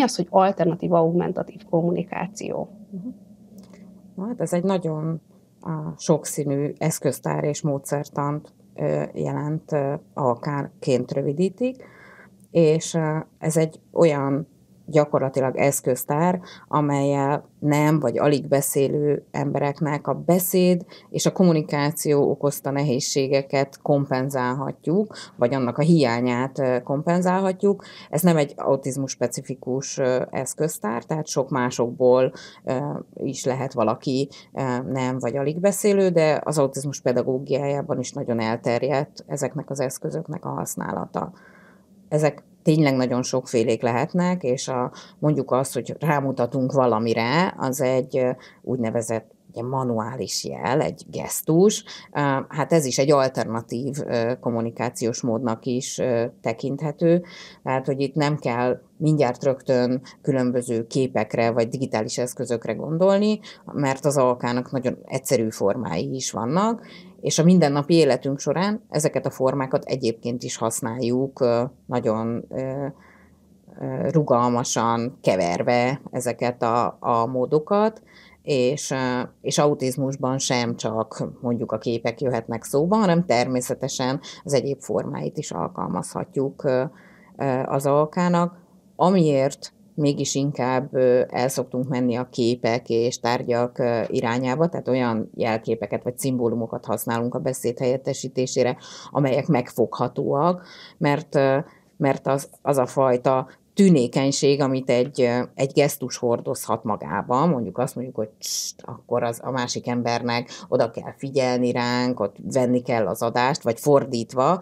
az, hogy alternatív augmentatív kommunikáció? Hát ez egy nagyon sokszínű eszköztár és módszertant jelent, AK-ként rövidítik, és ez egy olyan gyakorlatilag eszköztár, amellyel nem vagy alig beszélő embereknek a beszéd és a kommunikáció okozta nehézségeket kompenzálhatjuk, vagy annak a hiányát kompenzálhatjuk. Ez nem egy autizmus specifikus eszköztár, tehát sok másokból is lehet valaki nem vagy alig beszélő, de az autizmus pedagógiájában is nagyon elterjedt ezeknek az eszközöknek a használata. Ezek tényleg nagyon sokfélék lehetnek, és mondjuk azt, hogy rámutatunk valamire, az egy úgynevezett manuális jel, egy gesztus. Hát ez is egy alternatív kommunikációs módnak is tekinthető, tehát hogy itt nem kell mindjárt rögtön különböző képekre vagy digitális eszközökre gondolni, mert az AK-nak nagyon egyszerű formái is vannak, és a mindennapi életünk során ezeket a formákat egyébként is használjuk nagyon rugalmasan, keverve ezeket a módokat, és autizmusban sem csak mondjuk a képek jöhetnek szóba, hanem természetesen az egyéb formáit is alkalmazhatjuk az AK-nak, amiért mégis inkább el szoktunk menni a képek és tárgyak irányába, tehát olyan jelképeket vagy szimbólumokat használunk a beszéd helyettesítésére, amelyek megfoghatóak, mert az a fajta tűnékenység, amit egy gesztus hordozhat magában, mondjuk azt mondjuk, hogy akkor a másik embernek oda kell figyelni ránk, ott venni kell az adást, vagy fordítva,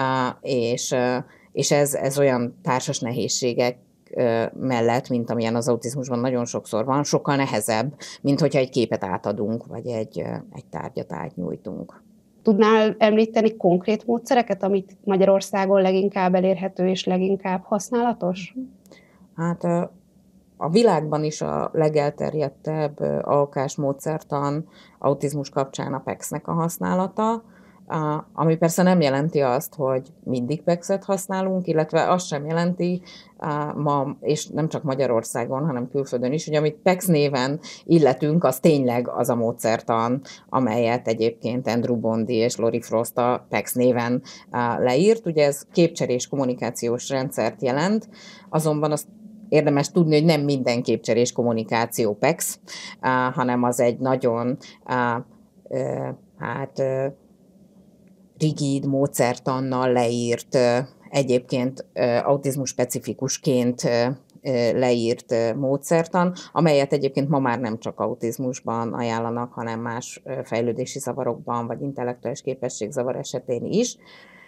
és ez olyan társas nehézségek mellett, mint amilyen az autizmusban nagyon sokszor van, sokkal nehezebb, mint hogyha egy képet átadunk, vagy egy tárgyat átnyújtunk. Tudnál említeni konkrét módszereket, amit Magyarországon leginkább elérhető és leginkább használatos? Hát a világban is a legelterjedtebb AK-s módszertan autizmus kapcsán a PECS-nek a használata, ami persze nem jelenti azt, hogy mindig PECS-et használunk, illetve azt sem jelenti ma, és nem csak Magyarországon, hanem külföldön is, hogy amit PECS néven illetünk, az tényleg az a módszertan, amelyet egyébként Andrew Bondi és Lori Frost a PECS néven leírt. Ugye ez képcserés kommunikációs rendszert jelent, azonban azt érdemes tudni, hogy nem minden képcserés kommunikáció PECS, hanem az egy nagyon rigid módszertannal leírt, egyébként autizmus specifikusként leírt módszertan, amelyet egyébként ma már nem csak autizmusban ajánlanak, hanem más fejlődési zavarokban, vagy intellektuális képességzavar esetén is.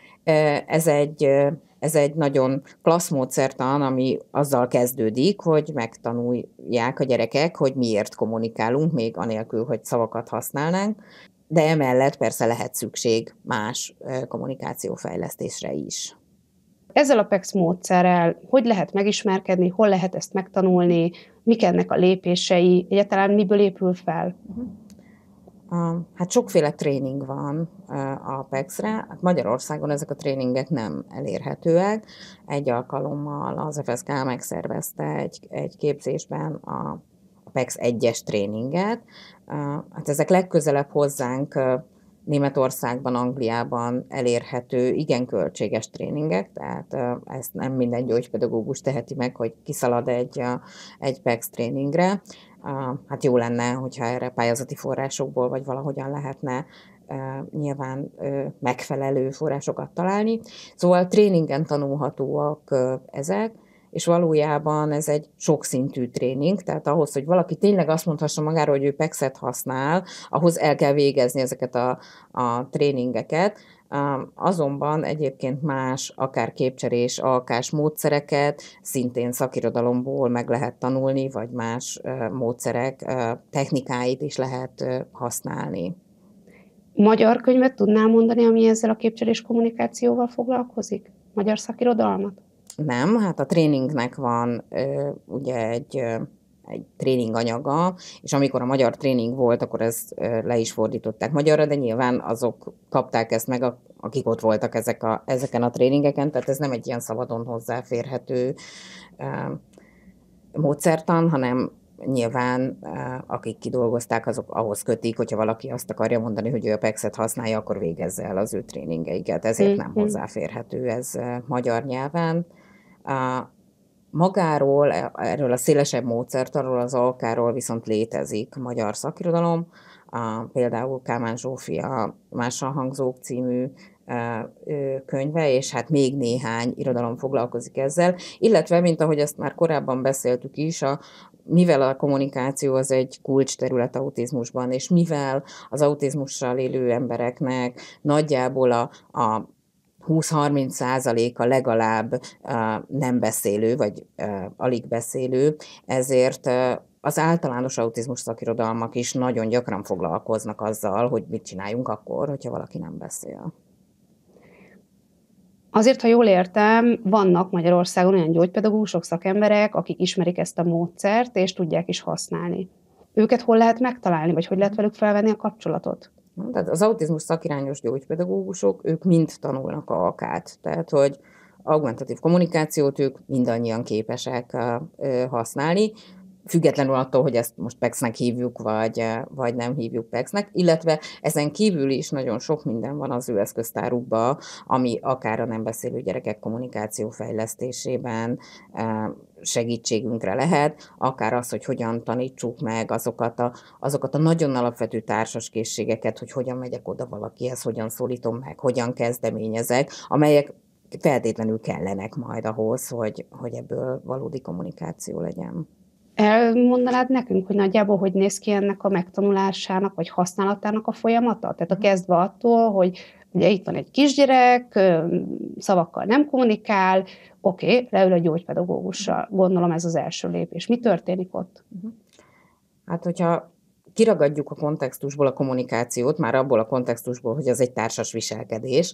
Ez egy nagyon klassz módszertan, ami azzal kezdődik, hogy megtanulják a gyerekek, hogy miért kommunikálunk, még anélkül, hogy szavakat használnánk, de emellett persze lehet szükség más kommunikációfejlesztésre is. Ezzel a PECS módszerrel hogy lehet megismerkedni, hol lehet ezt megtanulni, mik ennek a lépései, egyáltalán miből épül fel? Hát sokféle tréning van a PECS-re. Hát Magyarországon ezek a tréningek nem elérhetőek. Egy alkalommal az FSK megszervezte egy képzésben a PECS 1-es tréninget. Hát ezek legközelebb hozzánk Németországban, Angliában elérhető, igen költséges tréningek, tehát ezt nem minden gyógypedagógus teheti meg, hogy kiszalad egy PECS tréningre. Hát jó lenne, hogyha erre pályázati forrásokból, vagy valahogyan lehetne nyilván megfelelő forrásokat találni. Szóval tréningen tanulhatóak ezek, és valójában ez egy sokszintű tréning, tehát ahhoz, hogy valaki tényleg azt mondhassa magáról, hogy ő PECS-et használ, ahhoz el kell végezni ezeket a tréningeket. Azonban egyébként más, akár képcserés, AK-s módszereket szintén szakirodalomból meg lehet tanulni, vagy más módszerek technikáit is lehet használni. Magyar könyvet tudnál mondani, ami ezzel a képcserés kommunikációval foglalkozik? Magyar szakirodalmat? Nem, hát a tréningnek van ugye egy tréninganyaga, és amikor a magyar tréning volt, akkor ezt le is fordították magyarra, de nyilván azok kapták ezt meg, akik ott voltak ezeken a tréningeken, tehát ez nem egy ilyen szabadon hozzáférhető módszertan, hanem nyilván akik kidolgozták, azok ahhoz kötik, hogyha valaki azt akarja mondani, hogy ő a PEX-et használja, akkor végezze el az ő tréningeiket. Ezért nem hozzáférhető ez magyar nyelven. Magáról, erről a szélesebb módszertanról, az alkáról viszont létezik magyar szakirodalom, például Kálmán Zsófia Mással hangzók című könyve, és hát még néhány irodalom foglalkozik ezzel, illetve, mint ahogy ezt már korábban beszéltük is, mivel a kommunikáció az egy kulcsterület autizmusban, és mivel az autizmussal élő embereknek nagyjából a 20-30%-a legalább nem beszélő, vagy alig beszélő, ezért az általános autizmus szakirodalmak is nagyon gyakran foglalkoznak azzal, hogy mit csináljunk akkor, hogyha valaki nem beszél. Azért, ha jól értem, vannak Magyarországon olyan gyógypedagógusok, szakemberek, akik ismerik ezt a módszert, és tudják is használni. Őket hol lehet megtalálni, vagy hogy lehet velük felvenni a kapcsolatot? Tehát az autizmus szakirányos gyógypedagógusok, ők mind tanulnak alkát. Tehát, hogy augmentatív kommunikációt ők mindannyian képesek használni, függetlenül attól, hogy ezt most PEX-nek hívjuk, vagy nem hívjuk PEX-nek, illetve ezen kívül is nagyon sok minden van az ő eszköztárukban, ami akár a nem beszélő gyerekek kommunikáció fejlesztésében segítségünkre lehet, akár az, hogy hogyan tanítsuk meg azokat a nagyon alapvető társaskészségeket, hogy hogyan megyek oda valakihez, hogyan szólítom meg, hogyan kezdeményezek, amelyek feltétlenül kellenek majd ahhoz, hogy ebből valódi kommunikáció legyen. Elmondanád nekünk, hogy nagyjából hogy néz ki ennek a megtanulásának, vagy használatának a folyamata? Tehát a kezdve attól, hogy ugye itt van egy kisgyerek, szavakkal nem kommunikál, oké, leül a gyógypedagógussal. Gondolom ez az első lépés. Mi történik ott? Hát, hogyha kiragadjuk a kontextusból a kommunikációt, már abból a kontextusból, hogy az egy társas viselkedés,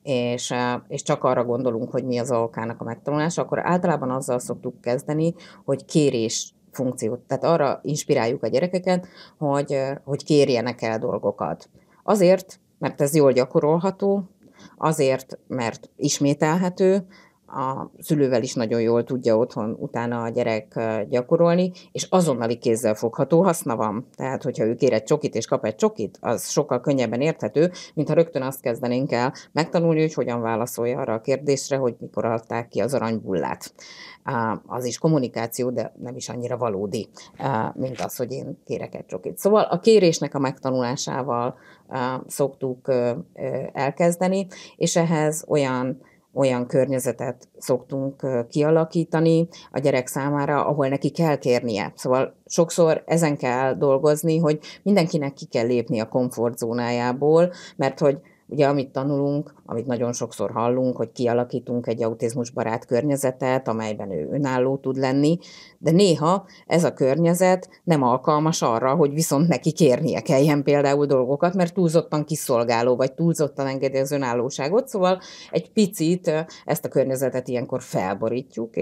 és csak arra gondolunk, hogy mi az alkának a megtanulása, akkor általában azzal szoktuk kezdeni, hogy kérés funkciót, tehát arra inspiráljuk a gyerekeket, hogy kérjenek el dolgokat. Azért, mert ez jól gyakorolható, azért, mert ismételhető, a szülővel is nagyon jól tudja otthon utána a gyerek gyakorolni, és azonnali kézzel fogható haszna van. Tehát, hogyha ő kér egy csokit és kap egy csokit, az sokkal könnyebben érthető, mint ha rögtön azt kezdenénk el megtanulni, hogy hogyan válaszolja arra a kérdésre, hogy mikor adták ki az aranybullát. Az is kommunikáció, de nem is annyira valódi, mint az, hogy én kérek egy csokit. Szóval a kérésnek a megtanulásával szoktuk elkezdeni, és ehhez olyan környezetet szoktunk kialakítani a gyerek számára, ahol neki kell kérnie. Szóval sokszor ezen kell dolgozni, hogy mindenkinek ki kell lépni a komfortzónájából, mert hogy ugye amit tanulunk, amit nagyon sokszor hallunk, hogy kialakítunk egy autizmusbarát környezetet, amelyben ő önálló tud lenni, de néha ez a környezet nem alkalmas arra, hogy viszont neki kérnie kelljen például dolgokat, mert túlzottan kiszolgáló, vagy túlzottan engedi az önállóságot, szóval egy picit ezt a környezetet ilyenkor felborítjuk,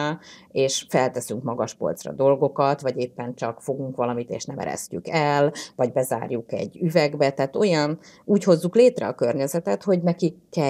és felteszünk magas polcra dolgokat, vagy éppen csak fogunk valamit, és nem eresztjük el, vagy bezárjuk egy üvegbe, tehát úgy hozzuk létre a környezetet, hogy neki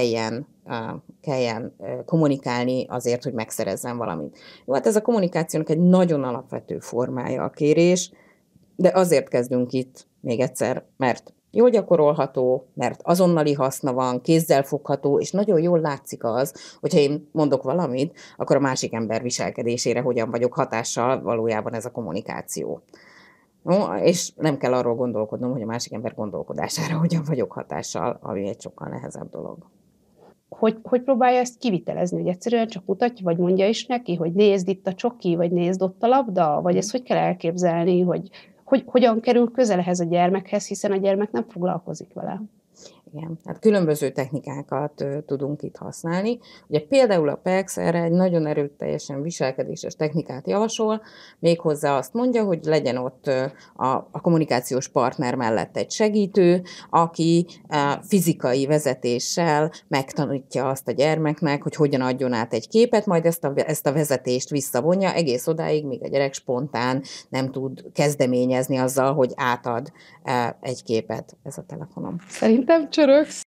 kelljen kommunikálni azért, hogy megszerezzen valamit. Jó, hát ez a kommunikációnak egy nagyon alapvető formája a kérés, de azért kezdünk itt még egyszer, mert jól gyakorolható, mert azonnali haszna van, kézzel fogható, és nagyon jól látszik az, hogyha én mondok valamit, akkor a másik ember viselkedésére hogyan vagyok hatással, valójában ez a kommunikáció. No, és nem kell arról gondolkodnom, hogy a másik ember gondolkodására hogyan vagyok hatással, ami egy sokkal nehezebb dolog. Hogy próbálja ezt kivitelezni? Hogy egyszerűen csak mutatja, vagy mondja is neki, hogy nézd itt a csoki, vagy nézd ott a labda? Vagy ezt hogy kell elképzelni, hogy hogyan kerül közel ehhez a gyermekhez, hiszen a gyermek nem foglalkozik vele? Igen, hát különböző technikákat tudunk itt használni. Ugye például a PEX erre egy nagyon erőteljesen viselkedéses technikát javasol, méghozzá azt mondja, hogy legyen ott a kommunikációs partner mellett egy segítő, aki fizikai vezetéssel megtanítja azt a gyermeknek, hogy hogyan adjon át egy képet, majd ezt a vezetést visszavonja egész odáig, míg a gyerek spontán nem tud kezdeményezni azzal, hogy átad egy képet. Ez a telefonom. Szerintem csörögsz.